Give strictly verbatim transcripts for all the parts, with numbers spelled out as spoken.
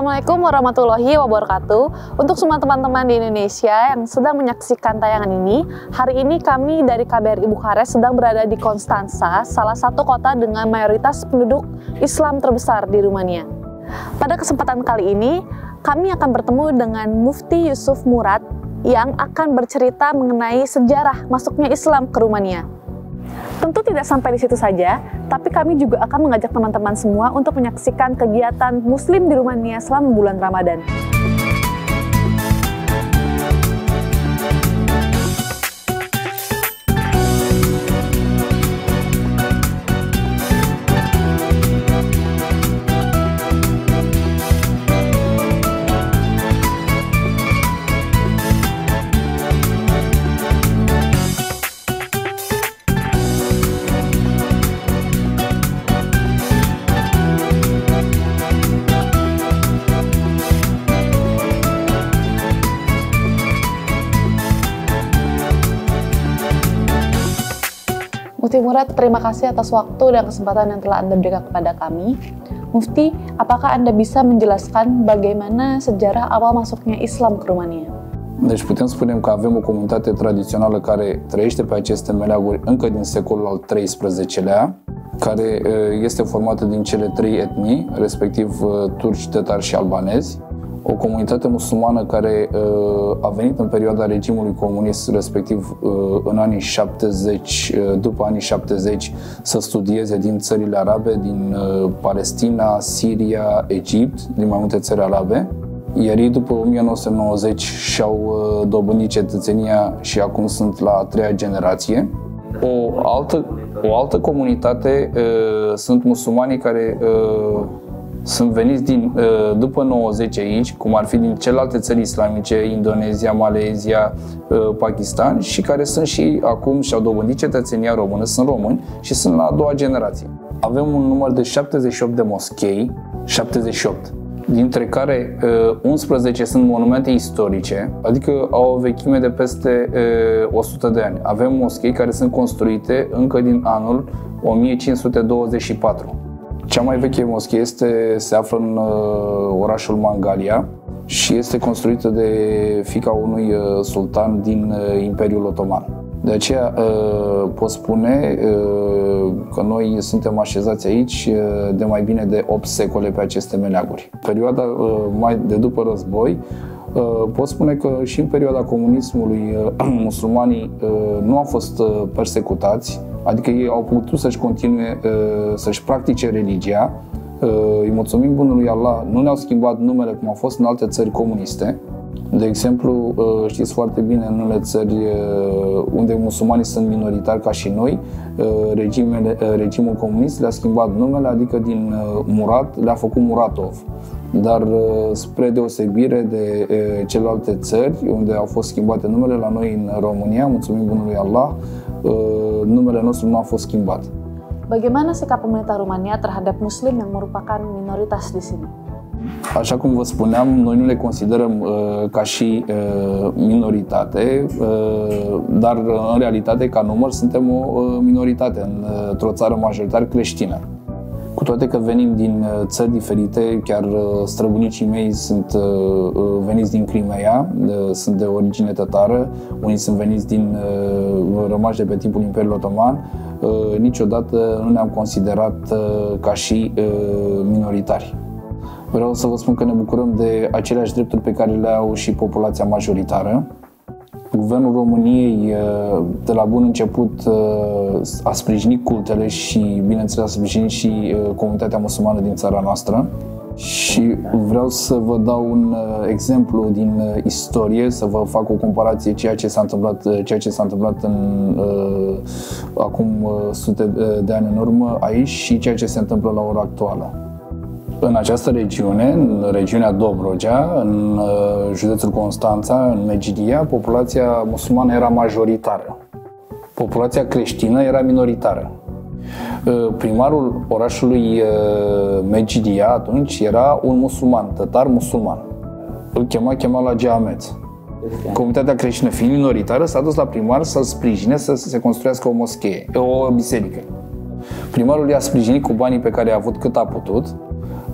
Assalamualaikum warahmatullahi wabarakatuh. Untuk semua teman-teman di Indonesia yang sedang menyaksikan tayangan ini, hari ini kami dari K B R I Bukares sedang berada di Konstanza, salah satu kota dengan mayoritas penduduk Islam terbesar di Rumania. Pada kesempatan kali ini, kami akan bertemu dengan Mufti Yusuf Murad yang akan bercerita mengenai sejarah masuknya Islam ke Rumania. Tentu tidak sampai di situ saja, tapi kami juga akan mengajak teman-teman semua untuk menyaksikan kegiatan Muslim di Rumania selama bulan Ramadan. Mufti Murad, terima kasih atas waktu dan kesempatan yang telah Anda berikan kepada kami. Mufti, apakah Anda bisa menjelaskan bagaimana sejarah awal masuknya Islam ke Rumania? Deci putem spune că avem o comunitate tradițională care trăiește pe aceste meleaguri încă din secolul al treisprezecelea, care este formată din cele trei etnii, respectiv turci, tătari și albanezi. O comunitate musulmană care uh, a venit în perioada regimului comunist, respectiv uh, în anii șaptezeci, uh, după anii șaptezeci, să studieze din țările arabe, din uh, Palestina, Siria, Egipt, din mai multe țări arabe. Iar ei după o mie nouă sute nouăzeci și-au uh, dobândit cetățenia și acum sunt la a treia generație. O altă, o altă comunitate uh, sunt musulmanii care uh, sunt veniți din, după nouăzeci aici, cum ar fi din celelalte țări islamice, Indonezia, Malezia, Pakistan, și care sunt și acum și-au dobândit cetățenia română, sunt români și sunt la a doua generație. Avem un număr de șaptezeci și opt de moschei, șaptezeci și opt, dintre care unsprezece sunt monumente istorice, adică au o vechime de peste o sută de ani. Avem moschei care sunt construite încă din anul o mie cinci sute douăzeci și patru. Cea mai veche moschee este, se află în uh, orașul Mangalia și este construită de fiica unui uh, sultan din uh, Imperiul Otoman. De aceea uh, pot spune uh, că noi suntem așezați aici uh, de mai bine de opt secole pe aceste meleaguri. Perioada uh, mai de după război, uh, pot spune că și în perioada comunismului uh, musulmanii uh, nu au fost uh, persecutați, adică ei au putut să-și continue, să-și practice religia. Îi mulțumim bunului Allah, nu ne-au schimbat numele cum a fost în alte țări comuniste. De exemplu, știți foarte bine, în unele țări unde musulmanii sunt minoritari ca și noi, regimele, regimul comunist le-a schimbat numele, adică din Murat le-a făcut Muratov. Dar spre deosebire de celelalte țări unde au fost schimbate numele, la noi în România, mulțumim bunului Allah, numele nostru nu a fost schimbat. Bagaimana sikap pemerintah Rumania terhadap Muslim yang merupakan minoritas di sini? Așa cum vă spuneam, noi nu le considerăm uh, ca și uh, minoritate, uh, dar în realitate, ca număr, suntem o uh, minoritate într-o țară majoritar creștină. Cu toate că venim din țări diferite, chiar străbunicii mei sunt veniți din Crimea, sunt de origine tătară, unii sunt veniți din rămași de pe timpul Imperiului Otoman, niciodată nu ne-am considerat ca și minoritari. Vreau să vă spun că ne bucurăm de aceleași drepturi pe care le au și populația majoritară. Guvernul României, de la bun început, a sprijinit cultele și, bineînțeles, a sprijinit și comunitatea musulmană din țara noastră. Și vreau să vă dau un exemplu din istorie, să vă fac o comparație ceea ce s-a întâmplat, ceea ce s-a întâmplat în, acum sute de ani în urmă aici și ceea ce se întâmplă la ora actuală. În această regiune, în regiunea Dobrogea, în județul Constanța, în Megidia, populația musulmană era majoritară. Populația creștină era minoritară. Primarul orașului Megidia atunci era un musulman, tătar musulman. Îl chema Kemal Hagi Ahmet. Comunitatea creștină fiind minoritară s-a dus la primar să-l sprijine să se construiască o moschee, o biserică. Primarul i-a sprijinit cu banii pe care i-a avut cât a putut.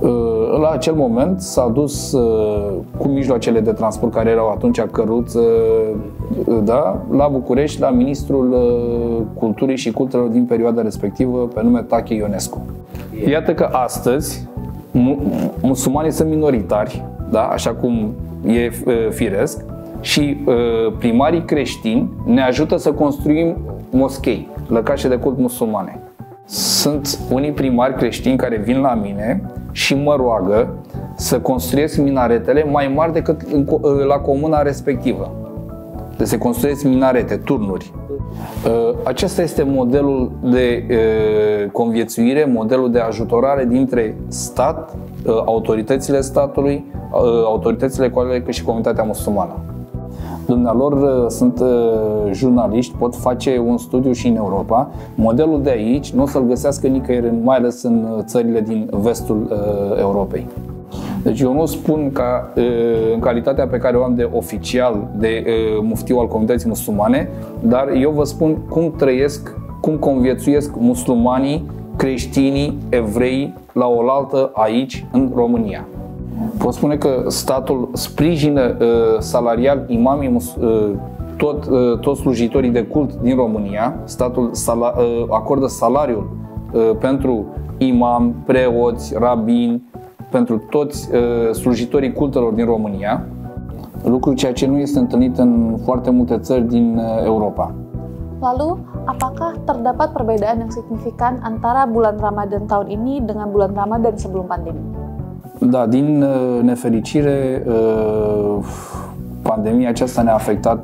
La acel moment s-a dus cu mijloacele de transport care erau atunci, căruță, da, la București, la Ministrul Culturii și Cultelor din perioada respectivă, pe nume Tache Ionescu. Iată că astăzi musulmanii sunt minoritari, da, așa cum e firesc, și primarii creștini ne ajută să construim moschei, lăcașe de cult musulmane. Sunt unii primari creștini care vin la mine și mă roagă să construiesc minaretele mai mari decât la comuna respectivă. Deci se construiesc minarete, turnuri. Acesta este modelul de conviețuire, modelul de ajutorare dintre stat, autoritățile statului, autoritățile economice și comunitatea musulmană. Dumnealor sunt jurnaliști, pot face un studiu și în Europa. Modelul de aici nu o să-l găsească nicăieri, mai ales în țările din vestul Europei. Deci eu nu spun ca în calitatea pe care o am de oficial, de muftiu al comunității musulmane, dar eu vă spun cum trăiesc, cum conviețuiesc musulmanii, creștinii, evrei la oaltă aici, în România. Pot spune că statul sprijină uh, salarial imamii, uh, tot, uh, toți slujitorii de cult din România. Statul sala, uh, acordă salariul uh, pentru imam, preoți, rabini, pentru toți uh, slujitorii cultelor din România. Lucru ceea ce nu este întâlnit în foarte multe țări din uh, Europa. Lalu, apakah terdapat perbedaan yang signifikan antara bulan Ramadan tahun ini dengan bulan Ramadan sebelum pandemi? Da, din nefericire, pandemia aceasta ne-a afectat,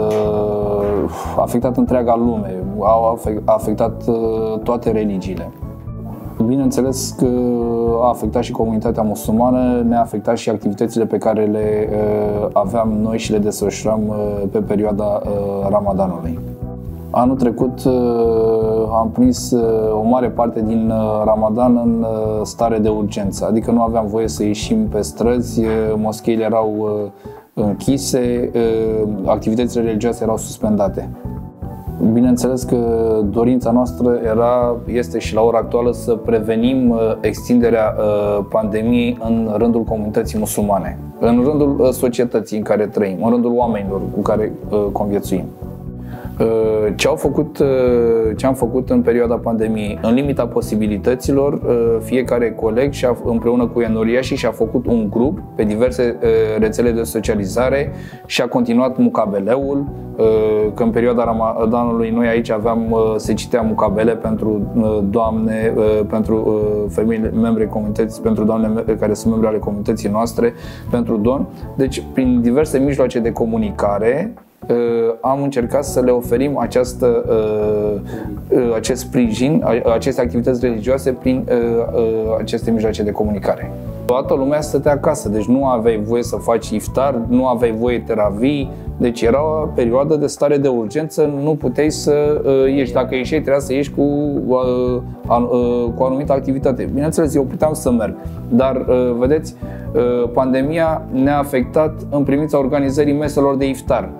a afectat întreaga lume, a afectat toate religiile. Bineînțeles că a afectat și comunitatea musulmană, ne-a afectat și activitățile pe care le aveam noi și le desfășuram pe perioada Ramadanului. Anul trecut am prins o mare parte din Ramadan în stare de urgență, adică nu aveam voie să ieșim pe străzi, moscheile erau închise, activitățile religioase erau suspendate. Bineînțeles că dorința noastră era, este și la ora actuală să prevenim extinderea pandemiei în rândul comunității musulmane, în rândul societății în care trăim, în rândul oamenilor cu care conviețuim. Ce, au făcut, ce am făcut în perioada pandemiei? În limita posibilităților, fiecare coleg și-a, împreună cu enoriașii și-a făcut un grup pe diverse rețele de socializare și a continuat mucabeleul, că în perioada Ramadanului noi aici aveam, se citea mucabele pentru doamne, pentru femei membre comunității, pentru doamne care sunt membre ale comunității noastre, pentru domni. Deci, prin diverse mijloace de comunicare, am încercat să le oferim această, acest sprijin, aceste activități religioase prin aceste mijloace de comunicare. Toată lumea stătea acasă, deci nu aveai voie să faci iftar, nu aveai voie teravii, deci era o perioadă de stare de urgență, nu puteai să ieși. Dacă ieșeai, trebuia să ieși cu, cu o anumită activitate. Bineînțeles, eu puteam să merg, dar vedeți, pandemia ne-a afectat în privința organizării meselor de iftar.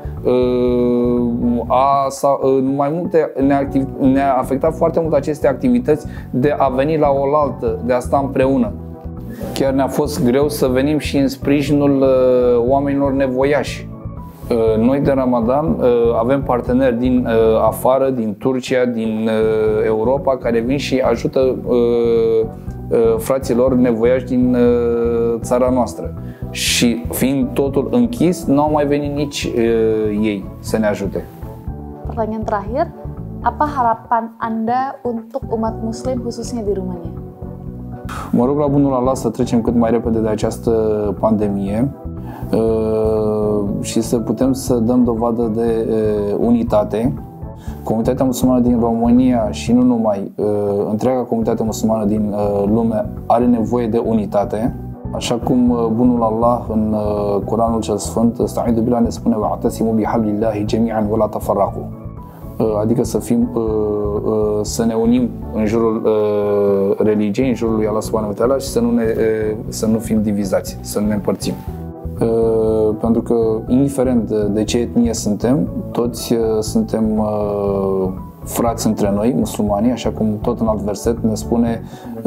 A, în mai multe, ne-a, ne-a afectat foarte mult aceste activități de a veni la oaltă, de a sta împreună. Chiar ne-a fost greu să venim și în sprijinul oamenilor nevoiași. Noi de Ramadan avem parteneri din afară, din Turcia, din Europa, care vin și ajută fraților nevoiași din țara noastră. Și fiind totul închis, nu au mai venit nici ei să ne ajute. Pertanyaan terakhir, apa harapan Anda untuk umat muslim khususnya di Rumania? Mă rog la bunul Allah să trecem cât mai repede de această pandemie și să putem să dăm dovadă de unitate. Comunitatea musulmană din România și nu numai, întreaga comunitate musulmană din lume are nevoie de unitate. Așa cum bunul Allah în Coranul cel Sfânt, Sta'idu billah, ne spune wa'tasimu bihablillahi jami'an wa la tafarraqu. Adică să fim, să ne unim în jurul religiei, în jurul lui Allah subhanahu wa ta'ala și să nu, ne, să nu fim divizați, să nu ne împărțim. Pentru că, indiferent de ce etnie suntem, toți suntem frați între noi, musulmanii, așa cum tot în alt verset ne spune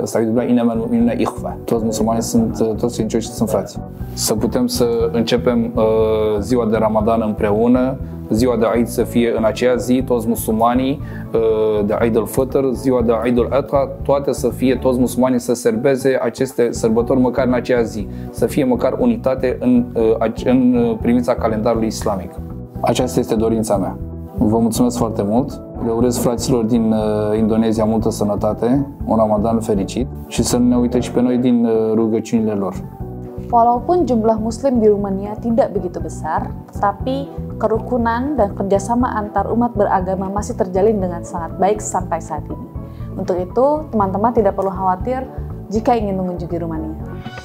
stabilit Ibrahim, inamal mu'minuna ikhwa. Toți musulmanii sunt, toți credincioșii sunt frați. Să putem să începem uh, ziua de Ramadan împreună, ziua de Eid să fie în aceea zi, toți musulmanii, uh, de Eid al-Fitr, ziua de Eid al-Adha, toate să fie, toți musulmanii să serbeze aceste sărbători măcar în aceea zi, să fie măcar unitate în, uh, în privința calendarului islamic. Aceasta este dorința mea. Vă mulțumesc foarte mult. Le urez fraților din uh, Indonezia multă sănătate, un Ramadan fericit și să ne uite și pe noi din uh, rugăciunile lor. Walaupun jumlah muslim di Rumania tidak begitu besar, tetapi kerukunan dan kerjasama antar umat beragama masih terjalin dengan sangat baik sampai saat ini. Untuk itu, teman-teman tidak perlu khawatir jika ingin mengunjungi Rumania.